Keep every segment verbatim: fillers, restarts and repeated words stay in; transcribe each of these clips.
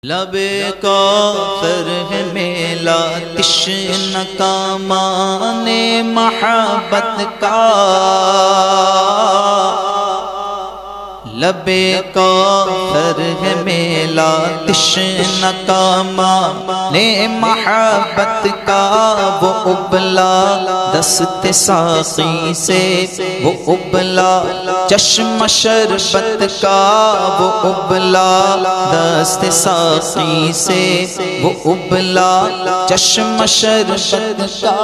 لبے کوثر ہے میلا تشنہ کا مانے محبت کا، لبے کوثر ہے میلا تشنہ کا مانے محبت کا، وہ ابلا دست ساقی سے، وہ ابلا چشم شربت کا، وہ ابلا دست ساقی سے، وہ ابلا چشم شربت کا۔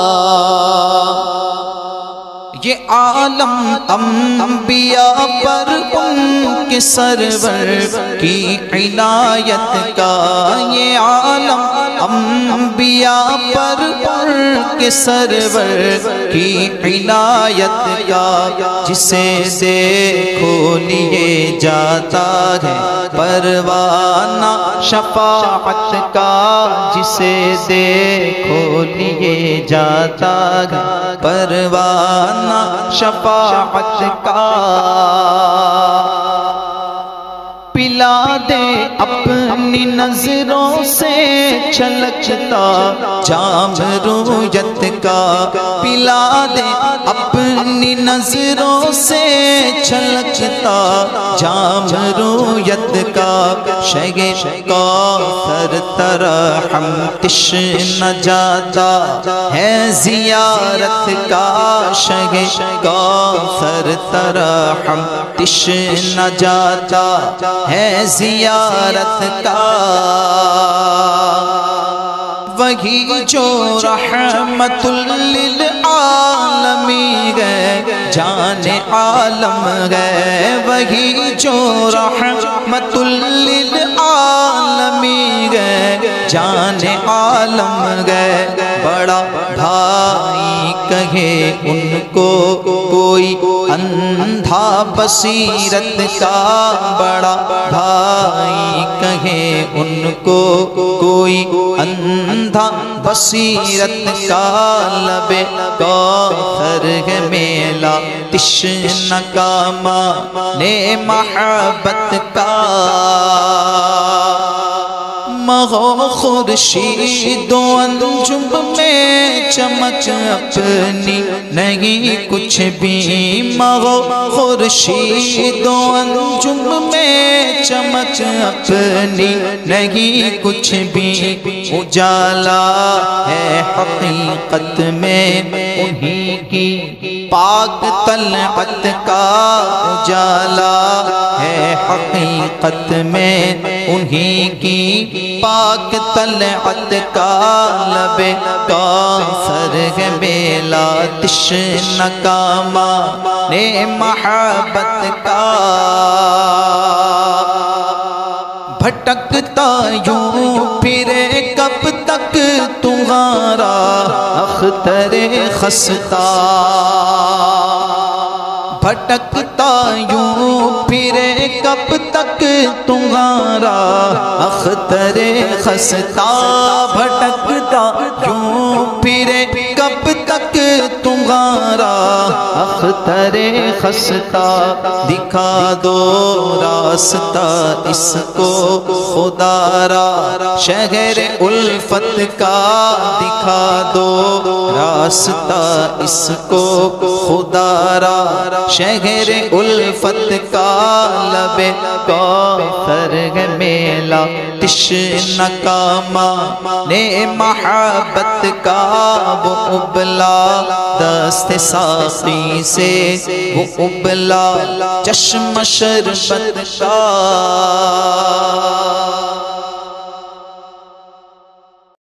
یہ عالم انبیاء پر ان کے سرور کی عنایت کا، یہ عالم انبیاء پر ان کے سرور کی عنایت کا، جسے دیکھو لیے جاتا ہے پروانہ شفاعت کا، جسے دیکھو لیے جاتا ہے پروانہ شفاعت کا۔ پلا دے اپنی نظروں سے چھلکتا جام رویت کا، پلا دے اپنی نظروں سے چھلکتا جام رویت کا، شگے کوثر ترحم تشنہ جاتا ہے زیارت کا، شگے کوثر ترحم تشنہ جاتا ہے زیارت کا۔ وہی جو رحمت للعالمین ہے جان عالم ہے، وہی جو رحمت للعالمین ہے جان عالم ہے، بڑا بھائی کہے ان کو کوئی اندھا بصیرت کا، بڑا بھائی کہے ان کو کوئی اندھا بصیرت کا، لبے کوثر ہے میلا تشنہ کا مانے محبت کا۔ مغو خورشید و انجم میں چمک اپنی نہیں کچھ بھی، مغو خورشید و انجم میں چمک اپنی نہیں کچھ بھی، اجالا ہے حقیقت میں انہی کی پاک طلعت کا، اجالا ہے حقیقت میں انہی کی پاک طلعت کا، لبے کوثر ہے میلا تشنہ کا مانے محبت کا۔ بھٹکتا یوں پھرے کب تک تمہارا اختر خستہ، بھٹکتا یوں پھرے کب تک تمہارا اختر خستہ، بھٹکتا یوں پھرے کب تک تمہارا اختر خستہ، دکھا دو راستہ اس کو خدا را شہر الفت کا، دکھا دو راستہ اس کو خدا را شہر الفت کا، لبے کوثر ہے میلا تشنہ کا مانے محبت کا، وہ ابلا دست ساقی سے، وہ ابلا چشم شربت کا۔